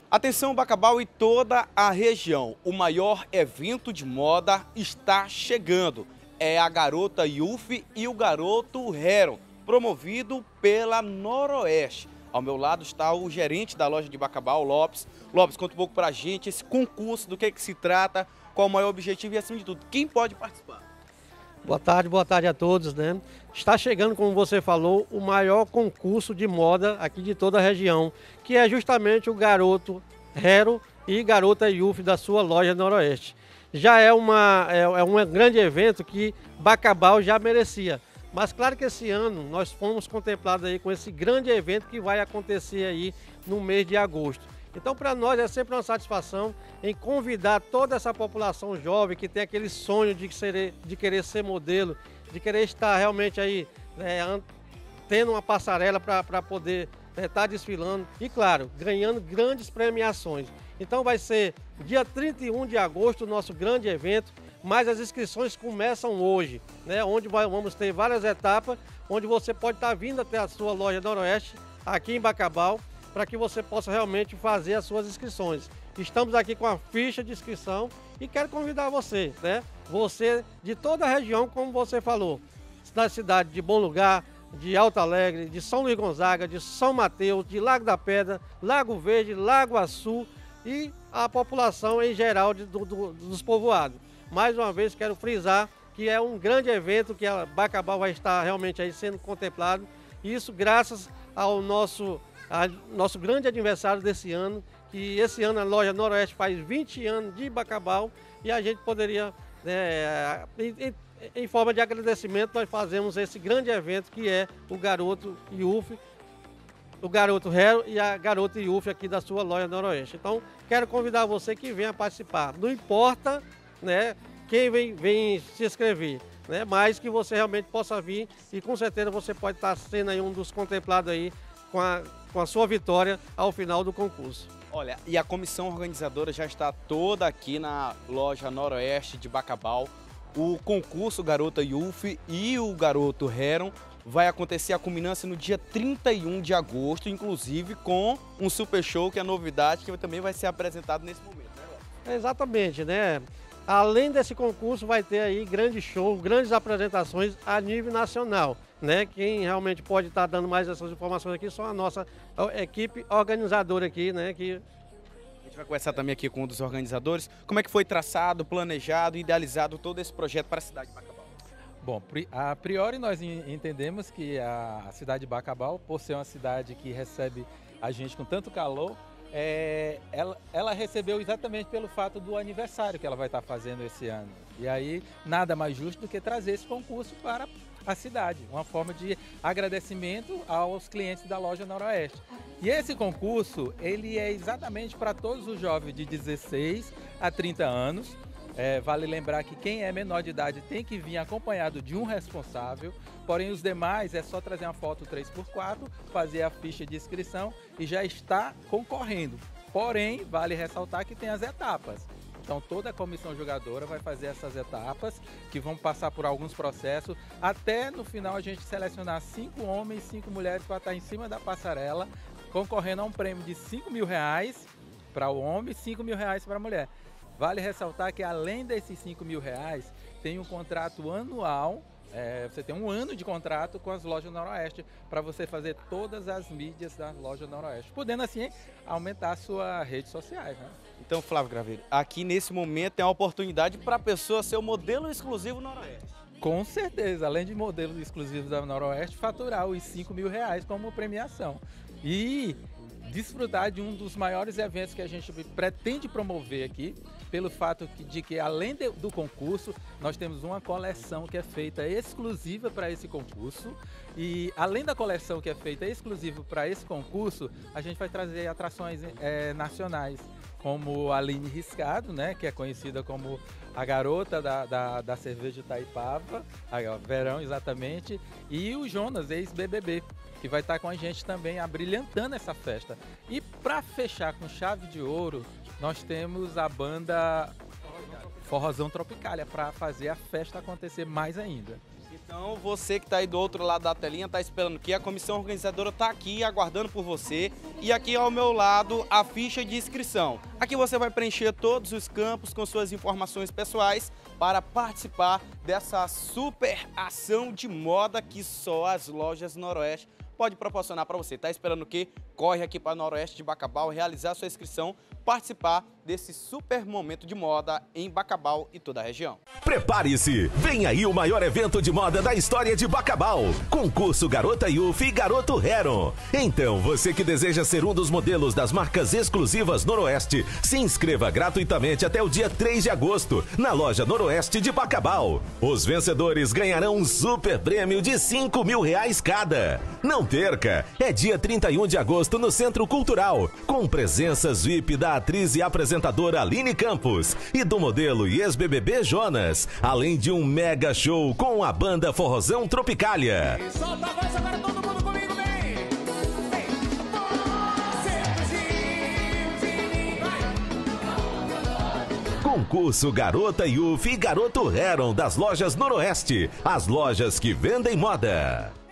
Atenção Bacabal e toda a região, o maior evento de moda está chegando. É a Garota Youth e o Garoto Heron, promovido pela Noroeste. Ao meu lado está o gerente da loja de Bacabal, Lopes. Lopes, conta um pouco pra gente esse concurso, do que se trata, qual o maior objetivo e, acima de tudo, quem pode participar? Boa tarde a todos, né? Está chegando, como você falou, o maior concurso de moda aqui de toda a região, que é justamente o Garoto Hero e Garota Youth da sua loja Noroeste. Já é um grande evento que Bacabal já merecia. Mas claro que esse ano nós fomos contemplados aí com esse grande evento que vai acontecer aí no mês de agosto. Então, para nós é sempre uma satisfação em convidar toda essa população jovem que tem aquele sonho de querer ser modelo, de querer estar realmente aí tendo uma passarela para poder estar desfilando e, claro, ganhando grandes premiações. Então vai ser dia 31 de agosto o nosso grande evento, mas as inscrições começam hoje, né? Onde vamos ter várias etapas, onde você pode estar vindo até a sua loja Noroeste, aqui em Bacabal, para que você possa realmente fazer as suas inscrições. Estamos aqui com a ficha de inscrição e quero convidar você, né? Você de toda a região, como você falou, da cidade de Bom Lugar, de Alto Alegre, de São Luís Gonzaga, de São Mateus, de Lago da Pedra, Lago Verde, Lago Açu e a população em geral dos povoados. Mais uma vez quero frisar que é um grande evento que a Bacabal vai estar realmente aí sendo contemplado, e isso graças ao nosso grande aniversário desse ano, que esse ano a loja Noroeste faz 20 anos de Bacabal, e a gente poderia, em forma de agradecimento, nós fazemos esse grande evento que é o Garoto Youth, o Garoto Hero e a Garota Youth aqui da sua loja Noroeste. Então, quero convidar você que venha participar. Não importa, né, quem vem se inscrever, né, mas que você realmente possa vir, e com certeza você pode estar sendo aí um dos contemplados aí com a sua vitória ao final do concurso. Olha, e a comissão organizadora já está toda aqui na loja Noroeste de Bacabal. O concurso Garota Youth e o Garoto Heron vai acontecer a culminância no dia 31 de agosto, inclusive com um super show, que é a novidade, que também vai ser apresentado nesse momento, né, Lopes? Exatamente, né? Além desse concurso vai ter aí grandes shows, grandes apresentações a nível nacional, né? Quem realmente pode estar dando mais essas informações aqui são a nossa equipe organizadora aqui, né? A gente vai conversar também aqui com um dos organizadores. Como é que foi traçado, planejado, idealizado todo esse projeto para a cidade de Bacabal? Bom, a priori nós entendemos que a cidade de Bacabal, por ser uma cidade que recebe a gente com tanto calor, ela recebeu exatamente pelo fato do aniversário que ela vai estar fazendo esse ano. E aí, nada mais justo do que trazer esse concurso para a cidade, uma forma de agradecimento aos clientes da loja Noroeste. E esse concurso, ele é exatamente para todos os jovens de 16 a 30 anos. Vale lembrar que quem é menor de idade tem que vir acompanhado de um responsável, porém os demais é só trazer uma foto 3x4, fazer a ficha de inscrição e já está concorrendo. Porém, vale ressaltar que tem as etapas. Então toda a comissão jogadora vai fazer essas etapas, que vão passar por alguns processos, até no final a gente selecionar 5 homens e 5 mulheres para estar em cima da passarela, concorrendo a um prêmio de R$5.000 para o homem e R$5.000 para a mulher. Vale ressaltar que além desses R$5.000, tem um contrato anual, você tem um ano de contrato com as lojas Noroeste, para você fazer todas as mídias da loja Noroeste, podendo assim aumentar as suas redes sociais, né? Então, Flávio Graveiro, aqui nesse momento tem a oportunidade para a pessoa ser o modelo exclusivo Noroeste. Com certeza, além de modelos exclusivos da Noroeste, faturar os R$5.000 como premiação. E desfrutar de um dos maiores eventos que a gente pretende promover aqui, pelo fato de que, além do concurso, nós temos uma coleção que é feita exclusiva para esse concurso. E além da coleção que é feita exclusiva para esse concurso, a gente vai trazer atrações nacionais, como a Aline Riscado, né, que é conhecida como a garota da cerveja Itaipava, Verão exatamente, e o Jonas, ex-BBB, que vai estar com a gente também abrilhantando essa festa. E para fechar com chave de ouro, nós temos a banda Forrozão Tropicália para fazer a festa acontecer mais ainda. Então você que está aí do outro lado da telinha está esperando que a comissão organizadora está aqui aguardando por você. E aqui ao meu lado a ficha de inscrição. Aqui você vai preencher todos os campos com suas informações pessoais para participar dessa super ação de moda que só as lojas Noroeste pode proporcionar para você. Tá esperando o quê? Corre aqui para Noroeste de Bacabal, realizar sua inscrição, participar desse super momento de moda em Bacabal e toda a região. Prepare-se! Vem aí o maior evento de moda da história de Bacabal. Concurso Garota Yufi e Garoto Heron. Então, você que deseja ser um dos modelos das marcas exclusivas Noroeste, se inscreva gratuitamente até o dia 3 de agosto, na loja Noroeste de Bacabal. Os vencedores ganharão um super prêmio de R$5.000 cada. Não perca! É dia 31 de agosto no Centro Cultural, com presenças VIP da atriz e apresentadora Aline Campos e do modelo e ex-BBB Jonas, além de um mega show com a banda Forrozão Tropicália. E solta a voz agora, todo mundo comigo, vem! Concurso Garota Yufi e Garoto Heron das lojas Noroeste, as lojas que vendem moda.